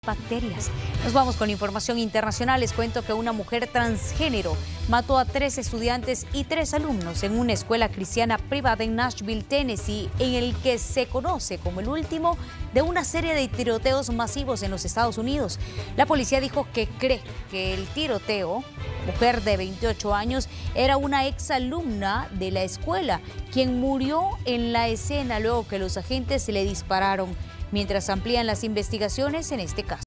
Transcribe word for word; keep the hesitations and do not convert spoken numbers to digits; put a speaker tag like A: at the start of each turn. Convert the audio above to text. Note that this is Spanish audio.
A: bacterias. Nos vamos con información internacional. Les cuento que una mujer transgénero mató a tres estudiantes y tres alumnos en una escuela cristiana privada en Nashville, Tennessee, en el que se conoce como el último de una serie de tiroteos masivos en los Estados Unidos. La policía dijo que cree que el tiroteo, mujer de veintiocho años, era una exalumna de la escuela, quien murió en la escena luego que los agentes le dispararon, mientras amplían las investigaciones en este caso.